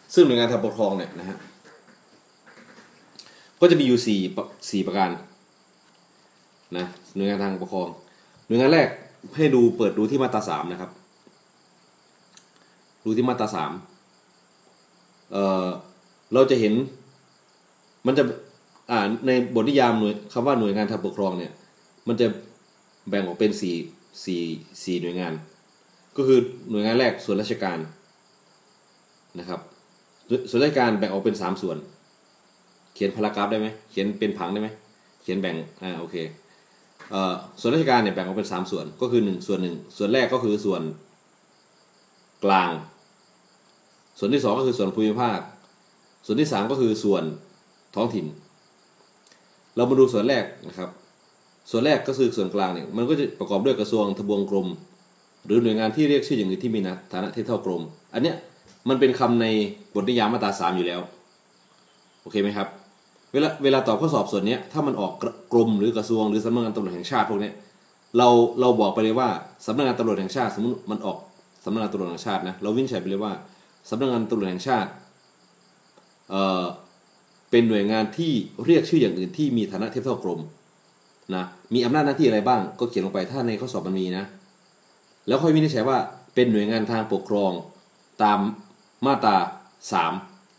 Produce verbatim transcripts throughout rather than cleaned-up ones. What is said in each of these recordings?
ซึ่งหน่วยงานทางปกครองเนี่ยนะฮะก็จะมีอยู่สี่สี่ประการนะหน่วยงานทางปกครองหน่วยงานแรกให้ดูเปิดดูที่มาตราสามนะครับดูที่มาตราสามเอ่อเราจะเห็นมันจะอ่าในบทนิยามหน่วยคำว่าหน่วยงานทางปกครองเนี่ยมันจะแบ่งออกเป็นสี่สี่สี่หน่วยงานก็คือหน่วยงานแรกส่วนราชการนะครับส่วนราชการแบ่งออกเป็นสามส่วนเขียนพารากราฟได้ไหมเขียนเป็นผังได้ไหมเขียนแบ่งอ่าโอเคเอ่อส่วนราชการเนี่ยแบ่งออกเป็นสามส่วนก็คือหนึ่งส่วนหนึ่งส่วนแรกก็คือส่วนกลางส่วนที่สองก็คือส่วนภูมิภาคส่วนที่สามก็คือส่วนท้องถิ่นเรามาดูส่วนแรกนะครับส่วนแรกก็คือส่วนกลางเนี่ยมันก็จะประกอบด้วยกระทรวงทบวงกรมหรือหน่วยงานที่เรียกชื่ออย่างอื่นที่มีฐานะเทียบเท่ากรมอันเนี้ยมันเป็นคำในบทนิยามมาตราสามอยู่แล้วโอเคไหมครับเวลาเวลาตอบข้อสอบส่วนนี้ถ้ามันออกกรมหรือกระทรวงหรือสำนักงานตำรวจแห่งชาติพวกนี้เราเราบอกไปเลยว่าสำนักงานตำรวจแห่งชาติสมมติมันออกสำนักงานตำรวจแห่งชาตินะเราวินิจฉัยไปเลยว่าสำนักงานตำรวจแห่งชาติเอ่อเป็นหน่วยงานที่เรียกชื่ออย่างอื่นที่มีฐานะเทียบเท่ากรมนะมีอำนาจหน้าที่อะไรบ้างก็เขียนลงไปถ้าในข้อสอบมันมีนะแล้วค่อยวินิจฉัยว่าเป็นหน่วยงานทางปกครองตามมาตราสาม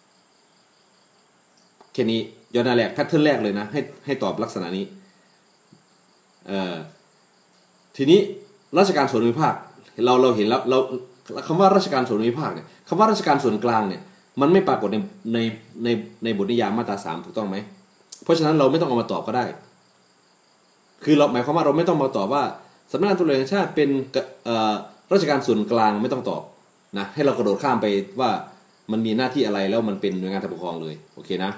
แค่นี้ย้อนหน้าแรกแพทเทิร์นแรกเลยนะให้ให้ตอบลักษณะนี้เอ่อทีนี้ราชการส่วนภูมิภาคเราเราเห็นแล้วเราคำว่าราชการส่วนภูมิภาคเนี่ยคำว่าราชการส่วนกลางเนี่ยมันไม่ปรากฏในในในในบทนิยามมาตราสามถูกต้องไหมเพราะฉะนั้นเราไม่ต้องเอามาตอบก็ได้คือเราหมายความว่าเราไม่ต้องมาตอบว่าสำนักงานตำรวจแห่งชาติเป็นราชการส่วนกลางไม่ต้องตอบนะให้เรากระโดดข้ามไปว่ามันมีหน้าที่อะไรแล้วมันเป็นหน่วยงานทางปกครองเลยโอเคนะ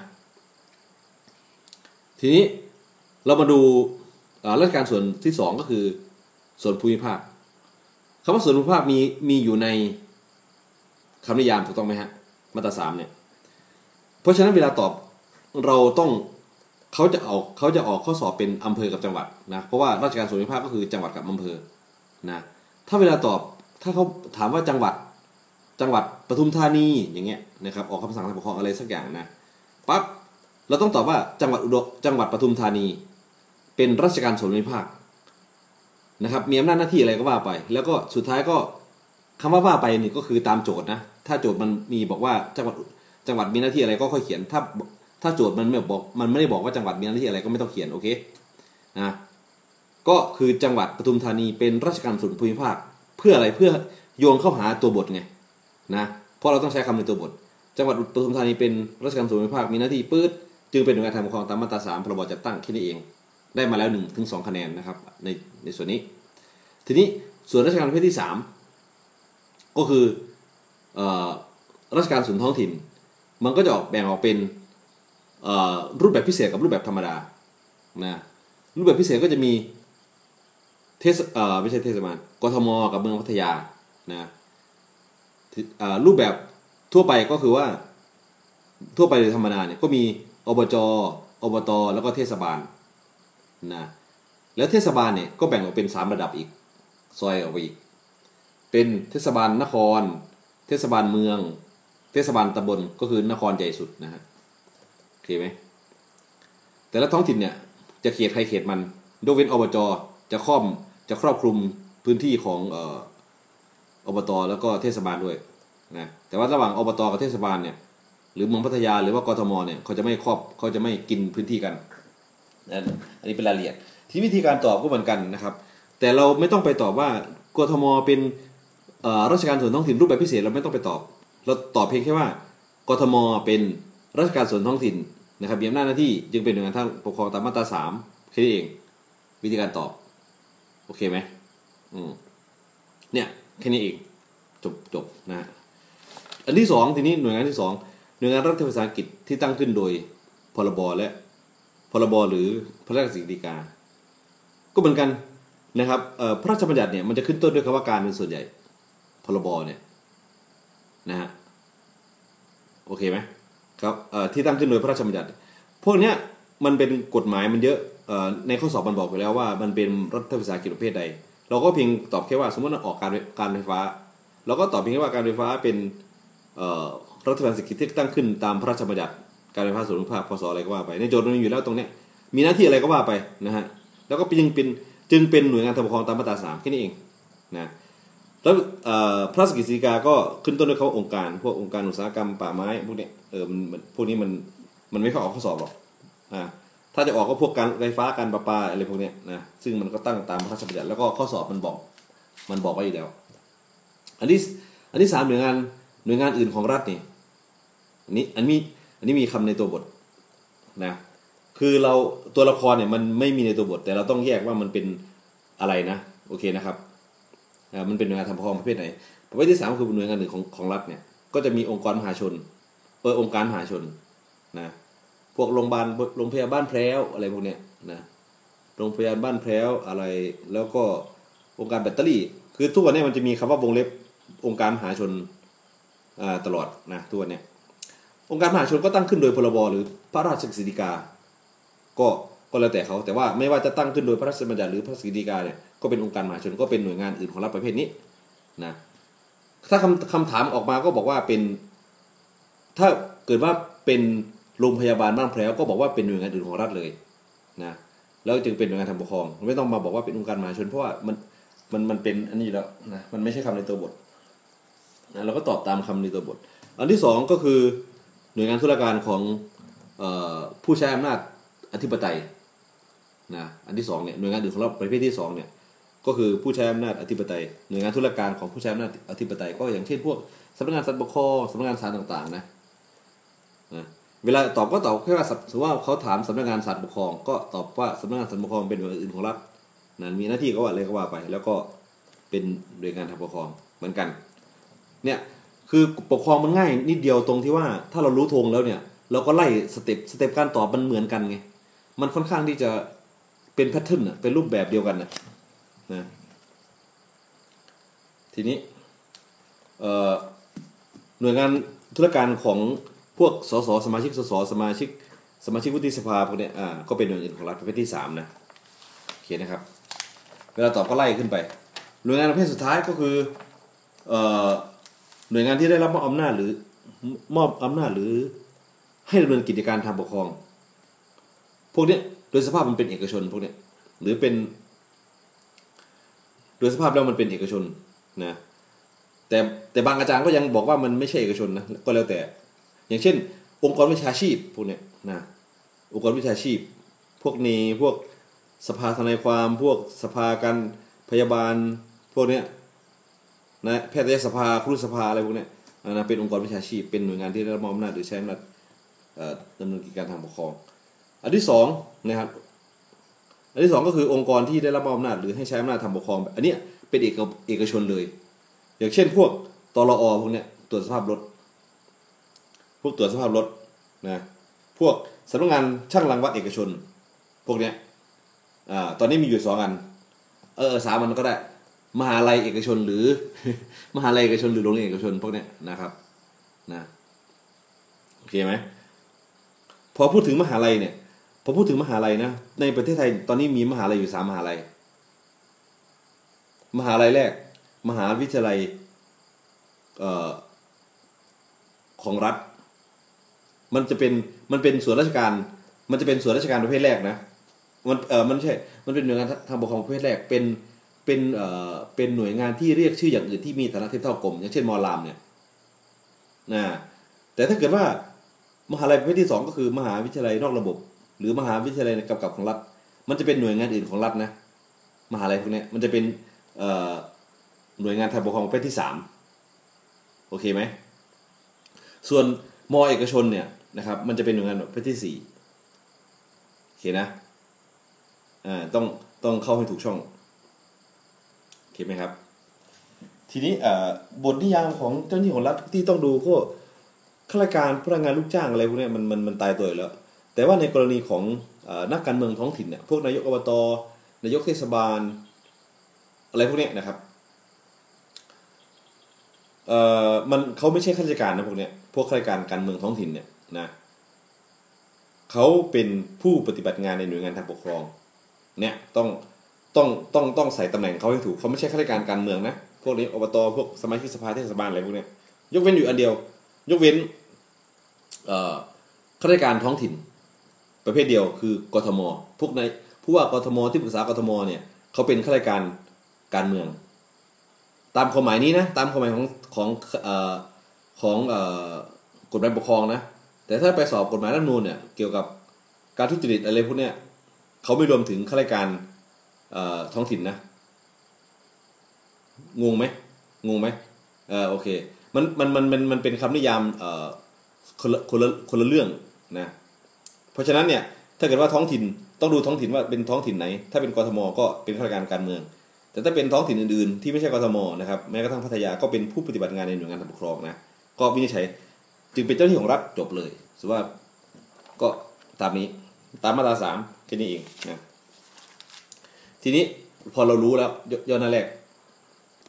ทีนี้เรามาดูราชการส่วนที่สองก็คือส่วนภูมิภาคคำว่าส่วนภูมิภาคมีมีอยู่ในคำนิยามถูกต้องไหมฮะมาตราสามเนี่ยเพราะฉะนั้นเวลาตอบเราต้องเขาจะออกเขาจะออกข้อสอบเป็นอำเภอกับจังหวัดนะเพราะว่าราชการส่วนภูมิภาคก็คือจังหวัดกับอำเภอนะถ้าเวลาตอบถ้าเขาถามว่าจังหวัดจังหวัดปทุมธานีอย่างเงี้ยนะครับออกคำสั่งทางปกครองอะไรสักอย่างนะปั๊บเราต้องตอบว่าจังหวัดอุดรจังหวัดปทุมธานีเป็นราชการส่วนภูมิภาคนะครับมีอำนาจหน้าที่อะไรก็ว่าไปแล้วก็สุดท้ายก็คำว่าว่าไปนี่ก็คือตามโจทย์นะถ้าโจทย์มันมีบอกว่าจังหวัดจังหวัดมีหน้าที่อะไรก็ค่อยเขียนถ้าถ้าโจทย์มันไม่บอกมันไม่ได้บอกว่าจังหวัดมีหน้าที่อะไรก็ไม่ต้องเขียนโอเคนะก็คือจังหวัดปทุมธานีเป็นราชการส่วนภูมิภาคเพื่ออะไรเพื่อโยงเข้าหาตัวบทไงนะเพราะเราต้องใช้คำในตัวบทจังหวัดปทุมธานีเป็นราชการส่วนภูมิภาคมีหน้าที่ปื๊ดจึงเป็นหน่วยงานทางปกครองตามมาตราสามพรบจัดตั้งแค่นี้เองได้มาแล้วหนึ่งถึงสองคะแนนนะครับในในส่วนนี้ทีนี้ส่วนราชการประเภทที่สามก็คือเอ่อราชการส่วนท้องถิ่นมันก็จะออกแบ่งออกเป็นรูปแบบพิเศษกับรูปแบบธรรมดานะรูปแบบพิเศษก็จะมีเทศเอ่อไม่ใช่เทศบาลกทมกับเมืองพัทยานะรูปแบบทั่วไปก็คือว่าทั่วไปโดยธรรมดาเนี่ยก็มีอบจอบตแล้วก็เทศบาลนะแล้วเทศบาลเนี่ยก็แบ่งออกเป็นสามระดับอีกซอยออกไปอีกเป็นเทศบาลนครเทศบาลเมืองเทศบาลตำบลก็คือนครใหญ่สุดนะฮะโอเคไหมแต่ละท้องถิ่นเนี่ยจะเขตใครเขตมันยกเว้นอบจจะครอบจะครอบคลุมพื้นที่ของเอ่ออบตแล้วก็เทศบาลด้วยนะแต่ว่าระหว่างอบตกับเทศบาลเนี่ยหรือเมืองพัทยาหรือว่ากทมเนี่ยเขาจะไม่ครอบเขาจะไม่กินพื้นที่กันนะอันนี้เป็นรายละเอียดที่วิธีการตอบก็เหมือนกันนะครับแต่เราไม่ต้องไปตอบว่ากทมเป็นราชการส่วนท้องถิ่นรูปแบบพิเศษเราไม่ต้องไปตอบเราตอบเพียงแค่ว่ากทมเป็นราชการส่วนท้องถิ่นนะครับมีอำนาจหน้าที่จึงเป็นหน่วยงานทางปกครองตามมาตราสามแค่นี้เองวิธีการตอบโอเคไหมอืมเนี่ยแค่นี้เองจบจบนะฮะอันที่สองทีนี้หน่วยงานที่สองหน่วยงานรัฐวิสาหกิจที่ตั้งขึ้นโดยพรบและพรบหรือพระราชกฤษฎีกาก็เหมือนกันนะครับพระราชบัญญัติเนี่ยมันจะขึ้นต้นด้วยคำว่าการเป็นส่วนใหญ่พรบเนี่ยนะฮะโอเคไหมครับที่ตั้งขึ้นโดยพระราชบัญญัติพวกเนี้ยมันเป็นกฎหมายมันเยอะในข้อสอบมันบอกไปแล้วว่ามันเป็นรัฐวิสาหกิจประเภทใดเราก็เพียงตอบแค่ว่าสมมติเราออกการการไฟฟ้าเราก็ตอบเพียงแค่ว่าการไฟฟ้าเป็นรัฐบาลเศรษฐกิจที่ตั้งขึ้นตามพระราชบัญญัติการไฟฟ้าส่วนภูมิภาคพศอะไรก็ว่าไปในโจทย์มันมีอยู่แล้วตรงเนี้ยมีหน้าที่อะไรก็ว่าไปนะฮะแล้วก็จึงเป็นจึงเป็นหน่วยงานทางปกครองตามมาตราสามแค่นี้เองนะแล้วพระราชกฤษฎีกาก็ขึ้นต้นด้วยคำว่าองค์การพวกองค์การอุตสาหกรรมป่าไม้พวกเนี้ยเออมันพวกนี้มันมันไม่เข้าออกข้อสอบหรอกอ่าถ้าจะออกก็พวกการไฟฟ้าการประปาอะไรพวกเนี้ยนะซึ่งมันก็ตั้งตามพระราชบัญญัติแล้วก็ข้อสอบมันบอกมันบอกไว้อยู่แล้วอันที่อันที่สามหน่วยงานหน่วยงานอื่นของรัฐนี่อันนี้อันนี้อันนี้มีคำในตัวบทนะคือเราตัวละครเนี่ยมันไม่มีในตัวบทแต่เราต้องแยกว่ามันเป็นอะไรนะโอเคนะครับอ่ามันเป็นหน่วยงานทางปกครองประเภทไหนประเภทที่สามคือหน่วยงานอื่นของของรัฐเนี่ยก็จะมีองค์กรมหาชนเออองค์การมหาชนนะพวกโรงพยาบาลโรงพยาบาลแพร่วอะไรพวกเนี้ยนะโรงพยาบาลบ้านแพร่วอะไรแล้วก็องค์การแบตเตอรี่คือทุกวันนี้มันจะมีคำว่าวงเล็บองค์การมหาชนอ่าตลอดนะทุกวันนี้องค์การมหาชนก็ตั้งขึ้นโดยพรบหรือพระราชกฤษฎีกาก็ก็แล้วแต่เขาแต่ว่าไม่ว่าจะตั้งขึ้นโดยพระราชบัญญัติหรือพระราชกฤษฎีกาเนี่ยก็เป็นองค์การมหาชนก็เป็นหน่วยงานอื่นของรัฐประเภทนี้นะถ้าคำคำถามออกมาก็บอกว่าเป็นถ้าเกิดว่าเป็นโรงพยาบาลบ้านแพร่วก็บอกว่าเป็นหน่วยงานอื่นของรัฐเลยนะแล้วจึงเป็นหน่วยงานทางปกครองไม่ต้องมาบอกว่าเป็นองค์การมหาชนเพราะว่ามันมันมันเป็นอันนี้แล้วนะมันไม่ใช่คำในตัวบทนะเราก็ตอบตามคำในตัวบทอันที่สองก็คือหน่วยงานธุรการของเอ่อผู้ใช้อำนาจอธิปไตยนะอันที่สองเนี่ยหน่วยงานอื่นของรัฐประเภทที่สองเนี่ยก็คือผู้ใช้อำนาจอธิปไตยหน่วยงานธุรการของผู้ใช้อำนาจอธิปไตยก็อย่างเช่นพวกสำนักงานศาลปกครองสำนักงานศาลต่างๆนะนะเวลาตอบก็ตอบแค่ว่าสมมติว่าเขาถามสำนักงานศาลปกครองก็ตอบว่าสำนักงานศาลปกครองเป็นหน่วยงานอื่นของรัฐนะมีหน้าที่ก็ว่าอะไรก็ว่าไปแล้วก็เป็นหน่วยงานทางปกครองเหมือนกันเนี่ยคือปกครองมันง่ายนิดเดียวตรงที่ว่าถ้าเรารู้ธงแล้วเนี่ยเราก็ไล่สเต็ปสเต็ปการตอบมันเหมือนกันไงมันค่อนข้างที่จะเป็นแพทเทิร์นเป็นรูปแบบเดียวกันนะนะทีนี้หน่วยงานธุรการของพวกสสสมาชิกสสสมาชิกสมาชิกวุฒิสภาพวกเนี้ยอ่าก็เป็นหน่วยงานของรัฐประเภทที่สามนะโอเคนะครับเวลาตอบก็ไล่ขึ้นไปหน่วยงานประเภทสุดท้ายก็คือหน่วยงานที่ได้รับมอบอำนาจหรือมอบอำนาจหรือให้ดำเนินกิจการทางปกครองพวกนี้โดยสภาพมันเป็นเอกชนพวกนี้หรือเป็นโดยสภาพแล้วมันเป็นเอกชนนะแต่แต่บางอาจารย์ก็ยังบอกว่ามันไม่ใช่เอกชนนะก็แล้วแต่อย่างเช่นองค์กรวิชาชีพพวกนี้นะองค์กรวิชาชีพพวกนี้พวกสภาทนายความพวกสภาการพยาบาลพวกนี้นะแพทยสภาครุสภาอะไรพวกนี้นะเป็นองค์กรวิชาชีพเป็นหน่วยงานที่ได้รับมอบอำนาจหรือใช้อำนาจดำเนินกิจการทางปกครองอันที่สองนะครับอันที่สองก็คือองค์กรที่ได้รับมอบอำนาจหรือให้ใช้อำนาจทางปกครองอันนี้เป็นเอกเอกชนเลยอย่างเช่นพวกตลอพวกเนี้ยตรวจสภาพรถพวกตรวจสภาพรถนะพวกสำนักงานช่างรังวัดเอกชนพวกเนี้ยอ่าตอนนี้มีอยู่สองอันเออสามอันก็ได้มหาลัยเอกชนหรือ มหาลัยเอกชนหรือโรงเรียนเอกชนพวกเนี้ยนะครับนะโอเคไหมพอพูดถึงมหาลัยเนี่ยพอพูดถึงมหาลัยนะในประเทศไทยตอนนี้มีมหาลัยอยู่สามมหาลัยมหาลัยแรกมหาวิทยาลัยเอ่อของรัฐมันจะเป็นมันเป็นส่วนราชการมันจะเป็นส่วนราชการประเภทแรกนะมันเออมันใช่มันเป็นหน่วยงานทางปกครองประเภทแรกเป็นเป็นเอ่อเป็นหน่วยงานที่เรียกชื่ออย่างอื่นที่มีฐานะเทียบเท่ากรมอย่างเช่นมอรามเนี่ยนะแต่ถ้าเกิดว่ามหาลัยประเภทที่สองก็คือมหาวิทยาลัยนอกระบบหรือมหาวิทยาลัยกำกับของรัฐมันจะเป็นหน่วยงานอื่นของรัฐนะมหาลัยพวกนี้มันจะเป็นเอ่อหน่วยงานทางปกครองประเภทที่สามโอเคไหมส่วนมอเอกชนเนี่ยนะครับมันจะเป็นหน่วยงานประเภทที่สี่โอเคนะอ่าต้องต้องเข้าให้ถูกช่องโอเคไหมครับทีนี้เอ่อบทนิยามของเจ้าหน้าที่ของรัฐที่ต้องดูก็ข้าราชการพนักงานลูกจ้างอะไรพวกนี้มันมันมันตายตัวอยู่แล้วแต่ว่าในกรณีของเอ่อนักการเมืองท้องถิ่นเนี่ยพวกนายกอบตนายกเทศบาลอะไรพวกนี้นะครับเอ่อมันเขาไม่ใช่ข้าราชการนะพวกเนี้ยพวกข้าราชการการเมืองท้องถิ่นเนี่ยนะเขาเป็นผู้ปฏิบัติงานในหน่วยงานทางปกครองเนี่ยต้องต้องต้องต้องใส่ตำแหน่งเขาให้ถูกเขาไม่ใช่ข้าราชการการเมืองนะพวกนี้อบตพวกสมาชิกสภาเทศบาลอะไรพวกเนี้ยยกเว้นอยู่อันเดียวยกเว้นข้าราชการท้องถิ่นประเภทเดียวคือกทมพวกในผู้ว่ากทมที่ปรึกษากทมเนี่ยเขาเป็นข้าราชการการเมืองตามความหมายนี้นะตามความหมายของของเอ่อของเอ่อกฎหมายปกครองนะแต่ถ้าไปสอบกฎหมายรัฐธรรมนูญเนี่ยเกี่ยวกับการทุจริตอะไรพวกเนี้ยเขาไม่รวมถึงข้าราชการท้องถิ่นนะงงไหมงงไหมเออโอเคมันมันมันมันมันเป็นคำนิยามเอ่อคนละคนละคนละเรื่องนะเพราะฉะนั้นเนี่ยถ้าเกิดว่าท้องถิ่นต้องดูท้องถิ่นว่าเป็นท้องถิ่นไหนถ้าเป็นกทมก็เป็นข้าราชการการเมืองแต่ถ้าเป็นท้องถิ่นอื่นๆที่ไม่ใช่กทมนะครับแม้กระทั่งพัทยาก็เป็นผู้ปฏิบัติงานในหน่วยงานปกครองนะก็วินิจฉัยจึงเป็นเจ้าหน้าที่ของรัฐจบเลยถือว่าก็ตามนี้ตามมาตราสามแค่นี้เองนะทีนี้พอเรารู้แล้วย้อนหน้าแรก